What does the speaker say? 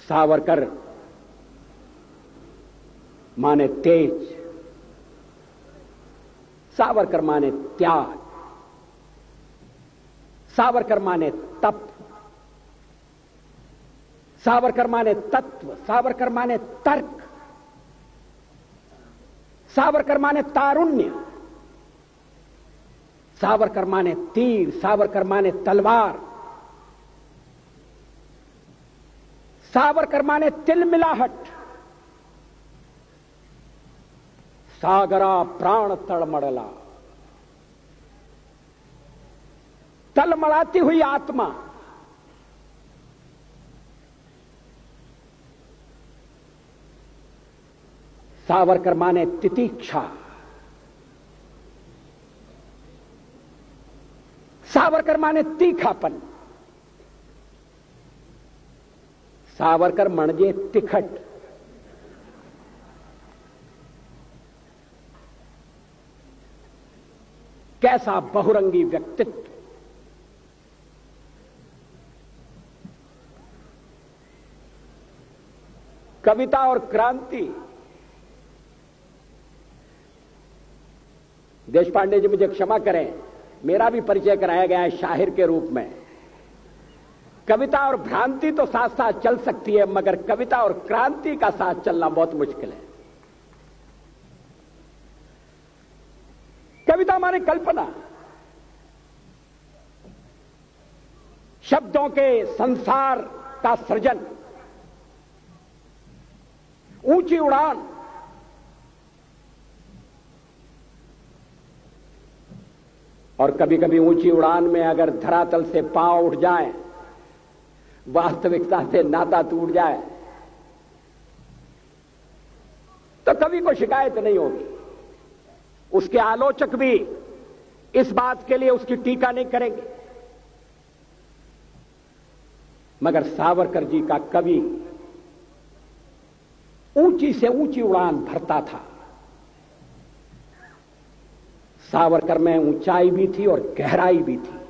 सावरकर माने तेज, सावरकर माने त्याग, सावरकर माने तप, सावरकर माने तत्व, सावरकर माने तर्क, सावरकर माने तारुण्य, सावरकर माने तीर, सावरकर माने तलवार, सावरकर माने तिलमिलाहट, सागरा प्राण तड़मड़ला, तलमड़ाती हुई आत्मा, सावरकर माने तितीक्षा, सावरकर माने तीखापन, सावरकर म्हणजे तिखट, कैसा बहुरंगी व्यक्तित्व। कविता और क्रांति। देशपांडे जी मुझे क्षमा करें, मेरा भी परिचय कराया गया है शाहिर के रूप में। कविता और भ्रांति तो साथ साथ चल सकती है, मगर कविता और क्रांति का साथ चलना बहुत मुश्किल है। कविता माने कल्पना, शब्दों के संसार का सृजन, ऊंची उड़ान। और कभी कभी ऊंची उड़ान में अगर धरातल से पांव उठ जाए, वास्तविकता से नाता टूट जाए, तो कवि को शिकायत नहीं होगी। उसके आलोचक भी इस बात के लिए उसकी टीका नहीं करेंगे। मगर सावरकर जी का कवि ऊंची से ऊंची उड़ान भरता था। सावरकर में ऊंचाई भी थी और गहराई भी थी।